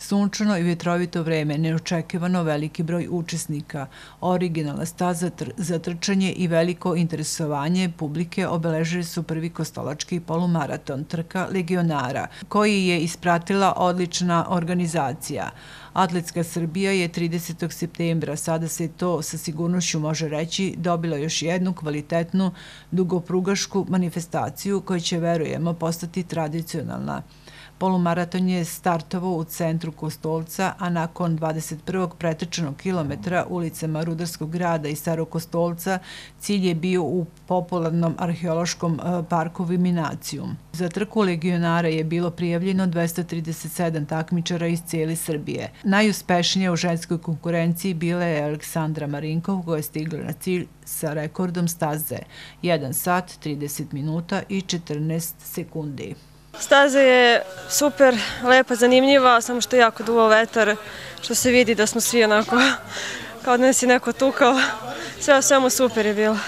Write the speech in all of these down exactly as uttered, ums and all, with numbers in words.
Sunčano i vjetrovito vreme, neočekivano veliki broj učesnika, originalna staza za trčanje i veliko interesovanje publike obeležili su prvi kostolački polumaraton trka Legionara, koji je ispratila odlična organizacija. Atletska Srbija je tridesetog septembra, sada se to sa sigurnošću može reći, dobila još jednu kvalitetnu dugoprugašku manifestaciju koja će, verujemo, postati tradicionalna. Polumaraton je startovao u centru Kostolca, a nakon dvadeset prvog pretrčanog kilometra ulicama Rudarskog grada i Starog Kostolca cilj je bio u popularnom arheološkom parku Viminacijum. Za trku Legionara je bilo prijavljeno dvesta trideset sedam takmičara iz cijele Srbije. Najuspešnija u ženskoj konkurenciji bila je Aleksandra Marinkov, koja je stigla na cilj sa rekordom staze jedan sat, trideset minuta i četrnaest sekundi. Staza je super, lepa, zanimljiva, samo što je jako duvo vetar, što se vidi da smo svi onako, kao da nas je neko tukao. Sve o svemu super je bilo.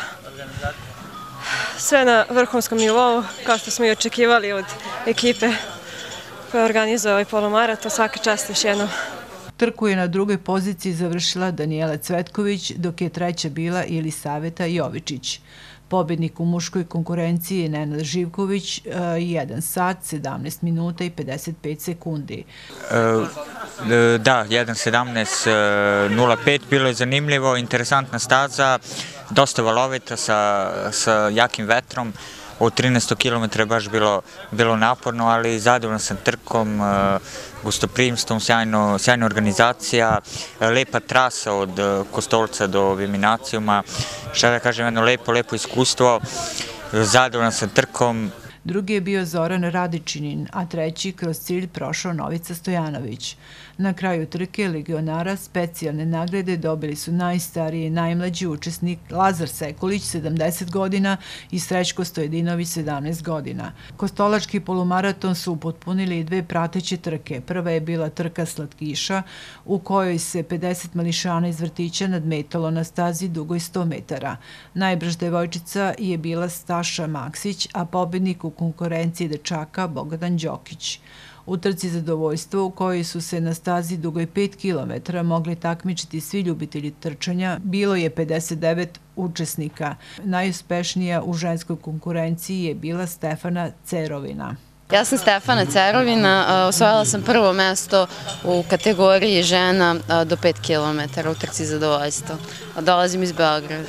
Sve na vrhunskom nivou, kao što smo i očekivali od ekipe koja organizuje ovaj polumaraton. Svaka čast još jednom. Trku je na drugoj poziciji završila Danijela Cvetković, dok je treća bila Jelisaveta Jovičić. Pobjednik u muškoj konkurenciji je Nenad Živković, jedan sat, sedamnaest minuta i pedeset pet sekundi. Da, jedan sedamnaest nula pet, bilo je zanimljivo, interesantna staza, dosta valovita sa jakim vetrom. Od trinaestog kilometra je baš bilo naporno, ali zadovoljan sam trkom, gostoprimstvom, sjajna organizacija, lepa trasa od Kostolca do Viminacijuma. Šta da kažem, jedno lepo, lepo iskustvo, zadovoljan sam trkom. Drugi je bio Zoran Radičinin, a treći kroz cilj prošao Novica Stojanović. Na kraju trke Legionara specijalne nagrade dobili su najstariji i najmlađi učesnik Lazar Sekulić, sedamdeset godina, i Srećko Stojedinović, sedamnaest godina. Kostolački polumaraton su upotpunili i dve prateće trke. Prva je bila trka Slatkiša, u kojoj se pedeset mališana iz vrtića nadmetalo na stazi dugoj sto metara. Najbrža devojčica je bila Staša Maksić, a pobednik u konkurenciji dečaka Bogdan Đokić. U trci zadovoljstva, u kojoj su se na stazi dugoj pet kilometara mogli takmičiti svi ljubitelji trčanja, bilo je pedeset devet učesnika. Najuspešnija u ženskoj konkurenciji je bila Stefana Cerovina. Ja sam Stefana Cerovina, osvojila sam prvo mesto u kategoriji žena do pet kilometara u trci zadovoljstva. Dolazim iz Beograda.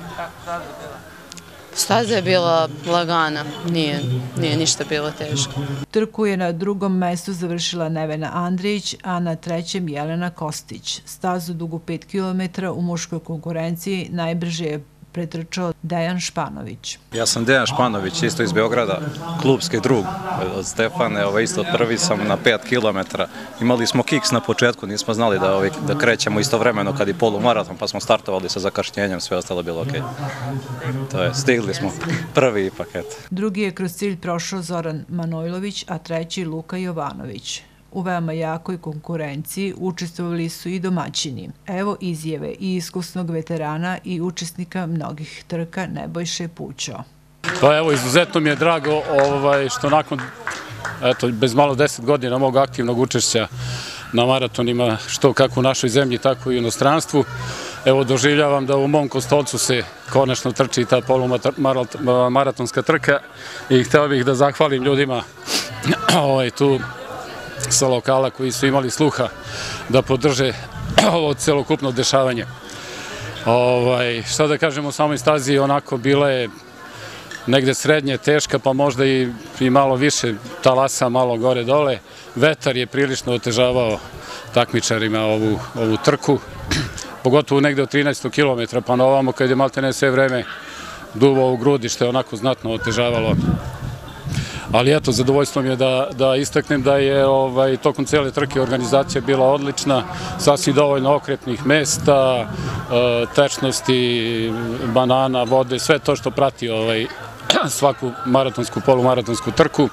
Staza je bila lagana, nije ništa bilo teško. Trku je na drugom mestu završila Nevena Andrijić, a na trećem Jelena Kostić. Stazu dugu pet kilometara u muškoj konkurenciji najbrže je pretrčao Dejan Španović. Ja sam Dejan Španović, isto iz Beograda, klubski drug od Stefane, isto prvi sam na pet kilometara. Imali smo kiks na početku, nismo znali da krećemo istovremeno kad je polumaraton, pa smo startovali sa zakašnjenjem, sve ostalo bilo okej. To je, stigli smo prvi ipak, eto. Drugi je kroz cilj prošao Zoran Manojlović, a treći Luka Jovanović. U veoma jakoj konkurenciji učestvovali su i domaćini. Evo izjave i iskusnog veterana i učesnika mnogih trka Nebojše Pućo. Pa evo, izuzetno mi je drago što nakon, eto, bez malo deset godina mog aktivnog učešća na maratonima, što kako u našoj zemlji, tako i u inostranstvu, evo, doživljavam da u mom Kostolcu se konačno trči ta polumaratonska trka i hteo bih da zahvalim ljudima tu sa lokala koji su imali sluha da podrže ovo celokupno dešavanje. Šta da kažem o samoj stazi, onako bila je negde srednje, teška, pa možda i malo više talasa, malo gore dole. Vetar je prilično otežavao takmičarima ovu trku, pogotovo negde od trinaestog kilometra pa na ovamo, kad je maltene sve vreme duvao u grudi, što je onako znatno otežavalo. Ali eto, zadovoljstvo mi je da istaknem da je tokom cele trke organizacija bila odlična, sasvim dovoljno okretnih mesta, tečnosti, banana, vode, sve to što prati svaku maratonsku, polumaratonsku trku.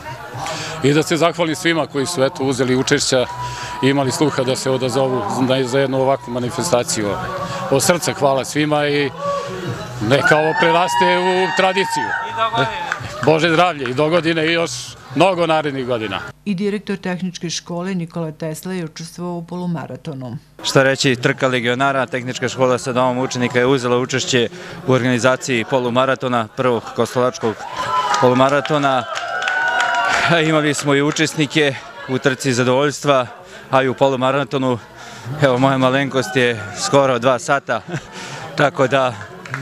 I da se zahvalim svima koji su uzeli učešća i imali sluha da se odazovu za jednu ovakvu manifestaciju. Od srca hvala svima i neka ovo preraste u tradiciju. Bože zdravlje i do godine i još mnogo narednih godina. I direktor tehničke škole Nikola Tesla je učestvovao u polumaratonu. Šta reći, trka legionara, tehnička škola sa domom učenika je uzela učešće u organizaciji polumaratona, prvog kostolačkog polumaratona. Imali smo i učesnike u trci zadovoljstva, a i u polumaratonu. Evo, moja malenkost je skoro dva sata, tako da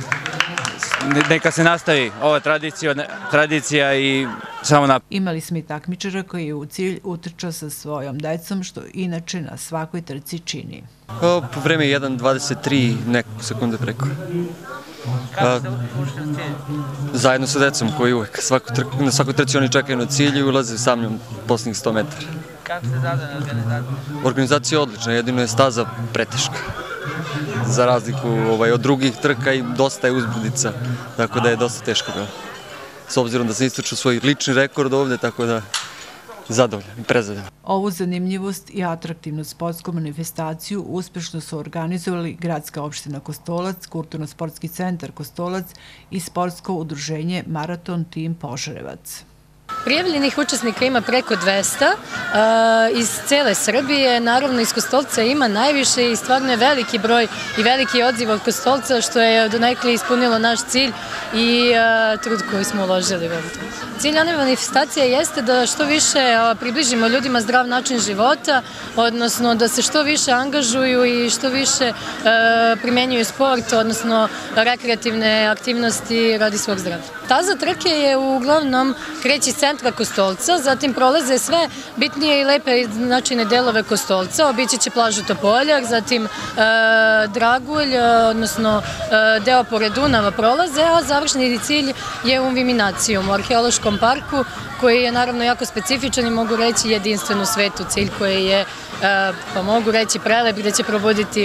neka se nastavi ova tradicija, tradicija i samo na... Imali smo i takmičara koji je u cilj utrčao sa svojom decom, što inače na svakoj trci čini. Po vreme je jedan dvadeset tri, nekoliko sekunde preko. Kako ste ušli u cilj? Zajedno sa decom koji uvek, na svakoj trci oni čekaju na cilj i ulaze sa mnom posljednjih sto metara. Kako ste zadovoljni organizacijom? Organizacija je odlična, jedino je staza preteška. Za razliku od drugih trka i dosta je uzbudica, tako da je dosta teško bilo. S obzirom da sam istočio svoj lični rekord ovde, tako da zadovoljan i prezadovoljan. Ovu zanimljivost i atraktivnu sportsku manifestaciju uspešno su organizovali Gradska opština Kostolac, Kulturno-sportski centar Kostolac i sportsko udruženje Maraton Tim Požarevac. Prijavljenih učesnika ima preko dvesta iz cele Srbije, naravno iz Kostolca ima najviše i stvarno je veliki broj i veliki odziv od Kostolca što je donekle ispunilo naš cilj i trud koji smo uložili u ovu. Cilj ove manifestacije jeste da što više približimo ljudima zdrav način života, odnosno da se što više angažuju i što više primenjuju sport, odnosno rekreativne aktivnosti radi svog zdravlja. Staza trke je uglavnom kreće iz centra Kostolca, zatim prolaze sve bitnije i lepe značajne delove Kostolca, obići će plažu Topoljak, zatim Dragulj, odnosno deo pored Dunava prolaze, a završni cilj je u Viminacijum, u arheološkom parku, koji je naravno jako specifičan i mogu reći jedinstven u svetu, cilj koji je, pa mogu reći, prelep gde će probuditi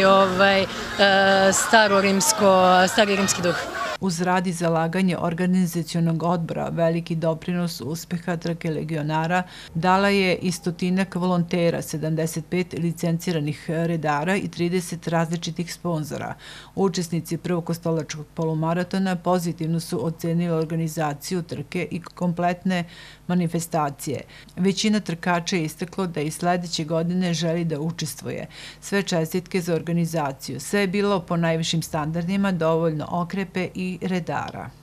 stari rimski duh. Uz rad i zalaganje organizacionog odbora veliki doprinos uspeha trke legionara dala je i stotinak volontera, sedamdeset pet licenciranih redara i trideset različitih sponzora. Učesnici prvog kostolačkog polumaratona pozitivno su ocenili organizaciju trke i kompletne manifestacije. Većina trkača je istaklo da i sledeće godine želi da učestvuje. Sve čestitke za organizaciju. Sve je bilo po najvišim standardima, dovoljno okrepe i redara.